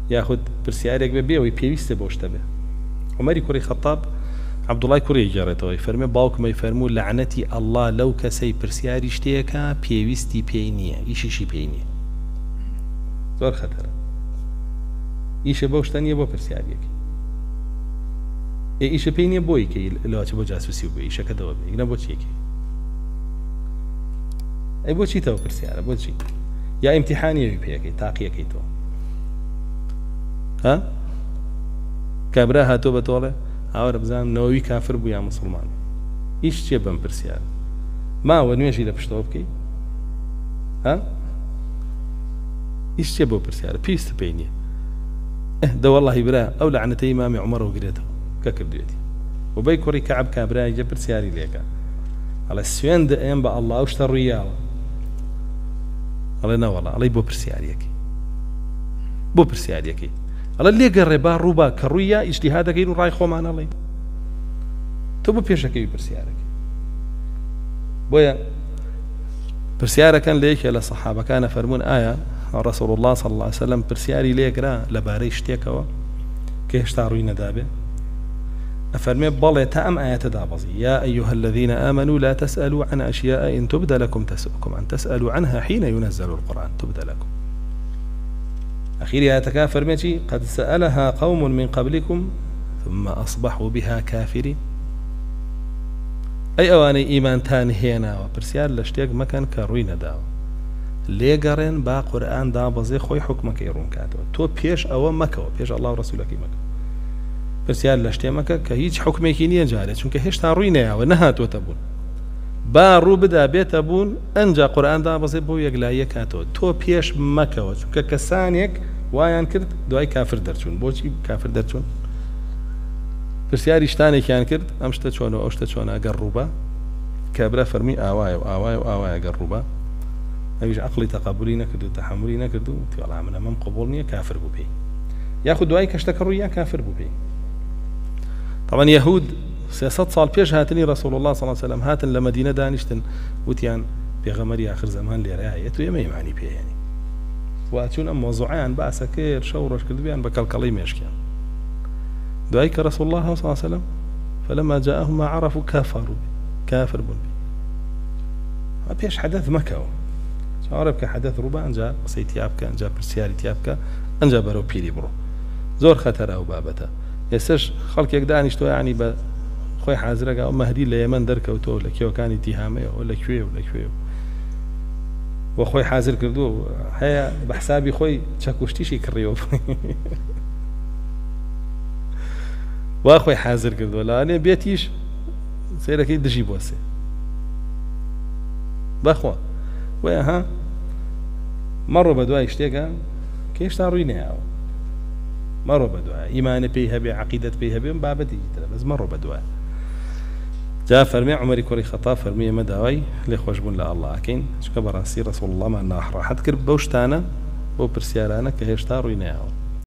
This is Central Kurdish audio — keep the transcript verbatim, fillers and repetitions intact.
یاخود پرسیارێک بێ بێەوەی پێویستە بۆ شتە بێ. عومەری کوڕی خەتاب عەبدوڵای کوڕی گێڕێتەوەی فەرمێ باوکمەی فەرموو لەعنەتی ئەڵڵا لەو کەسەی پرسیاری شتێکە پێویستی پێی نییە، ئیشیشی پێی نییە. زۆر خەتەرە. ئیشە بەو شتە نییە بۆ پرسیارێکی. ئیشە پێی نییە بۆی کە لەواچە بۆ جاسووسی بێ ئیشەکە دەوە بێ ئیگرە بۆ چیەکەی. ئەی بۆ چیتەوە پرسیارە بۆچی؟ یا ئیمتیحانیەوی پێەکەی تاقیەکەی تۆ. ها؟ کابرا هاتۆ بە تۆڵێ هاوەرە بزانم نەوەوی کافر بوو یا موسڵمان. ئیش چییە بەم پرسیارە؟ ماوە نوێژی لە پشتەوە بکەی؟ ها؟ ئیش چییە بۆ پرسیارە؟ پێویستە پێی نییە. دە وەڵڵاهی برا ئەو لەعنەتەی ئیمامی عومەرەوە گرێتەوە کە کردوێتی. وبەی کوڕی کەعب کابرایەکە پرسیاری لێکە. ئەڵێ سوێن دەئێم بە ئەڵڵا ئەو شتە ڕوویاوە. ئەڵێ نەوەڵڵا ئەڵێ بۆ پرسیارەکەی. بۆ پرسیارەکەی. ئەڵە لێگەڕێ با ڕووبا کە ڕوویە ئیجتیهادەکەین و ڕای خۆمان ئەڵێین. تۆ بۆ پێشەکەوی پرسیارەکەی. بۆیە پرسیارەکەن لە یەکێ لە سەحابەکانە فەرموون ئایا ڕەسوڵ الله صلی الله علیه وسلم پرسیاری لێکرا لەبارەی شتێکەوە کە هێشتا ڕووی نەدابێ؟ أفرمي بلى تأم آيات دابزي يا أيها الذين آمنوا لا تسألوا عن أشياء إن تبدى لكم تسؤكم أن تسألوا عنها حين ينزل القرآن تبدى لكم. أخير آياتك فرميتي قد سألها قوم من قبلكم ثم أصبحوا بها كافرين. أي أواني إيمان تاني هنا وبرسيار لشتيق مكان كروين داو ليقرن با قرآن دابزي خوي حكمك يرون كاتو تو بيش أو مكو بيش الله ورسولك مكو پرسیار لە شتێمەکە کە هیچ حکمێکی نییە جارێت چونکە هێشتا ڕووی نەیاوە نەهاتوۆتە بوون با ڕوو بدا بێتە بوون ئەنجا قورئاندا بەزێ بۆ یەکلاییە کاتەوە تۆ پێش مەکەوە چونکە کەسانێک وایان کرد دوای کافر دەرچوون. بۆچی کافر دەرچوون؟ پرسیاری شتانێکیان کرد ئەم شتە چۆنەوە ئەو شتە چۆنە ئەگەر ڕووبە کابرا فەرمی ئاوایە و ئاوایە و ئاوایە ئەگەر ڕووبە ئەویش عەقڵی تەقەبولی نەکرد و تەحەمولی نەکرد و وتی وەڵا من ئەمەم قبوڵ نییە کافر بوو پێی یاخود دوای کە شتەکە ڕوویە کافر بوو پێی. طبعا يهود سياسات صال بيش هاتني رسول الله صلى الله عليه وسلم هاتن لمدينة دانشتن وتيان بيغمري آخر زمان لرعايته يما يمعني بيه يعني واتون أم موضوعان بأسكير شورش كل بيان بكالكالي ميشكيان دعيك رسول الله صلى الله عليه وسلم فلما جاءهم ما عرفوا كافروا كافر بن ما بيش حدث مكة عرب كحدث ربا أنجا سيتيابك أنجا برسياري تيابك أنجا برو بيري برو زور خطر أو بابته يسش خلق يقدر يشتوي يعني ب خوي حازرك أو مهدي ليمن درك أو تول كيو كان اتهامه ولا كوي ولا كوي وخوي حازر كردو هيا بحسابي خوي تشكوشتي شي كريوب واخوي حازر كردو لا أنا بيتيش سيرك يدجي بوسه بخوا وياها مروا بدوا يشتيقا كيش تاروينه أو مروا بدوا إيمان بيها بعقيدة بيها بهم بابدي بس مروا بدوا جاء فرمي عمر كوري خطاب فرمي مداوي ليخوش بون لا الله أكين شكبر أسير رسول الله ما ناحر حد كرب بوشتانا بو برسيارانا كهيشتارو يناو